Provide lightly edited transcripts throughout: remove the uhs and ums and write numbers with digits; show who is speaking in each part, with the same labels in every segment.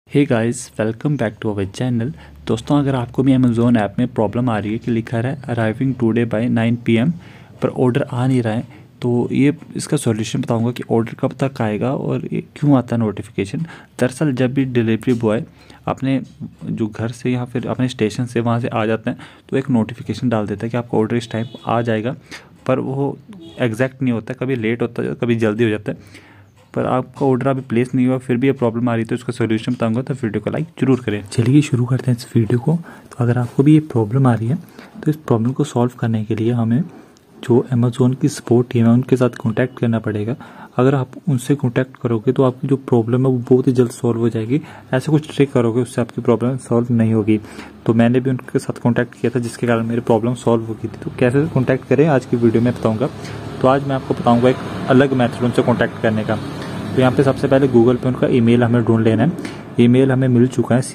Speaker 1: Hey guys, welcome back to our channel. दोस्तों, अगर आपको भी अमेज़ोन ऐप में प्रॉब्लम आ रही है कि लिखा है अराइविंग टुडे बाय 9 PM पर ऑर्डर आ नहीं रहा है, तो ये इसका सॉल्यूशन बताऊंगा कि ऑर्डर कब तक आएगा और ये क्यों आता है नोटिफिकेशन। दरअसल जब भी डिलीवरी बॉय अपने जो घर से या फिर अपने स्टेशन से वहाँ से आ जाते हैं तो एक नोटिफिकेशन डाल देता है कि आपका ऑर्डर इस टाइम आ जाएगा, पर वो एग्जैक्ट नहीं होता, कभी लेट होता है, कभी जल्दी हो जाता है। पर आपका ऑर्डर अभी प्लेस नहीं हुआ, फिर भी ये प्रॉब्लम आ रही है, तो इसका सोल्यूशन बताऊंगा, तो वीडियो को लाइक जरूर करें। चलिए शुरू करते हैं इस वीडियो को। तो अगर आपको भी ये प्रॉब्लम आ रही है तो इस प्रॉब्लम को सॉल्व करने के लिए हमें जो अमेज़ोन की सपोर्ट टीम है उनके साथ कॉन्टैक्ट करना पड़ेगा। अगर आप उनसे कॉन्टैक्ट करोगे तो आपकी जो प्रॉब्लम है वो बहुत ही जल्द सॉल्व हो जाएगी। ऐसे कुछ ट्रिक करोगे उससे आपकी प्रॉब्लम सॉल्व नहीं होगी। तो मैंने भी उनके साथ कॉन्टैक्ट किया था, जिसके कारण मेरी प्रॉब्लम सॉल्व हो गई थी। तो कैसे कॉन्टैक्ट करें आज की वीडियो में बताऊँगा। तो आज मैं आपको बताऊँगा एक अलग मेथड उनसे कॉन्टैक्ट करने का। तो यहाँ पे सबसे पहले गूगल पे उनका ईमेल हमें ढूंढ लेना है। ईमेल हमें मिल चुका है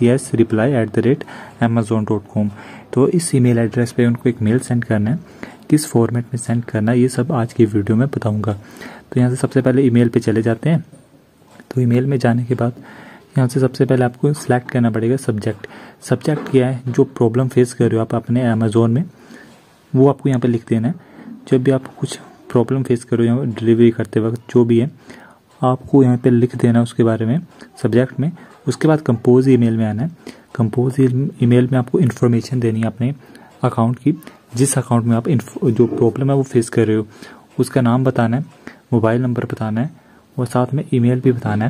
Speaker 1: csreply@amazon.com। तो इस ईमेल एड्रेस पे उनको एक मेल सेंड करना है। किस फॉर्मेट में सेंड करना है ये सब आज की वीडियो में बताऊंगा। तो यहाँ से सबसे पहले ईमेल पे चले जाते हैं। तो ईमेल में जाने के बाद यहाँ से सबसे पहले आपको सिलेक्ट करना पड़ेगा सब्जेक्ट। सब्जेक्ट क्या है, जो प्रॉब्लम फेस कर रहे हो आप अपने अमेज़ोन में, वो आपको यहाँ पर लिख देना है। जब भी आप कुछ प्रॉब्लम फेस कर रहे हो डिलीवरी करते वक्त, जो भी है आपको यहाँ पे लिख देना उसके बारे में सब्जेक्ट में। उसके बाद कंपोज ईमेल में आना है। कंपोज ईमेल में आपको इन्फॉर्मेशन देनी है अपने अकाउंट की। जिस अकाउंट में आप जो प्रॉब्लम है वो फेस कर रहे हो उसका नाम बताना है, मोबाइल नंबर बताना है और साथ में ईमेल भी बताना है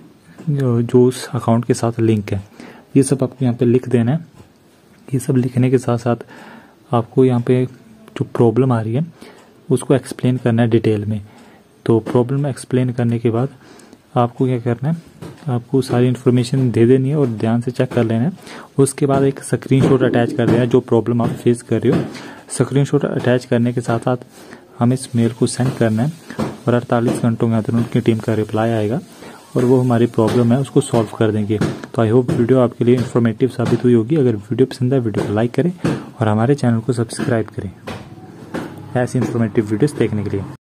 Speaker 1: जो उस अकाउंट के साथ लिंक है। ये सब आपको यहाँ पे लिख देना है। ये सब लिखने के साथ साथ आपको यहाँ पे जो प्रॉब्लम आ रही है उसको एक्सप्लेन करना है डिटेल में। तो प्रॉब्लम एक्सप्लेन करने के बाद आपको क्या करना है, आपको सारी इन्फॉर्मेशन दे देनी है और ध्यान से चेक कर लेना है। उसके बाद एक स्क्रीनशॉट अटैच कर देना है जो प्रॉब्लम आप फेस कर रहे हो। स्क्रीनशॉट अटैच करने के साथ साथ हमें इस मेल को सेंड करना है और 48 घंटों के अंदर उनकी टीम का रिप्लाई आएगा और वो हमारी प्रॉब्लम है उसको सॉल्व कर देंगे। तो आई होप वीडियो आपके लिए इन्फॉर्मेटिव साबित हुई होगी। अगर वीडियो पसंद है वीडियो को लाइक करें और हमारे चैनल को सब्सक्राइब करें ऐसी इन्फॉर्मेटिव वीडियोस देखने के लिए।